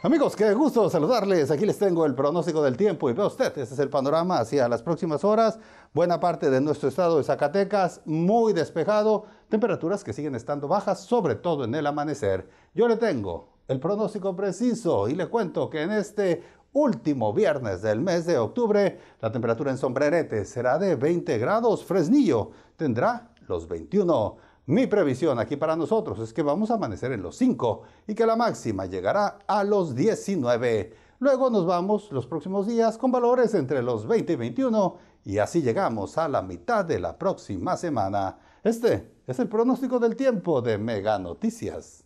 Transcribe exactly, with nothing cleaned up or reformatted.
Amigos, qué gusto saludarles. Aquí les tengo el pronóstico del tiempo y ve usted, este es el panorama hacia las próximas horas. Buena parte de nuestro estado de Zacatecas, muy despejado, temperaturas que siguen estando bajas, sobre todo en el amanecer. Yo le tengo el pronóstico preciso y le cuento que en este último viernes del mes de octubre, la temperatura en Sombrerete será de veinte grados, Fresnillo tendrá los veintiuno. Mi previsión aquí para nosotros es que vamos a amanecer en los cinco y que la máxima llegará a los diecinueve. Luego nos vamos los próximos días con valores entre los veinte y veintiuno y así llegamos a la mitad de la próxima semana. Este es el pronóstico del tiempo de Mega Noticias.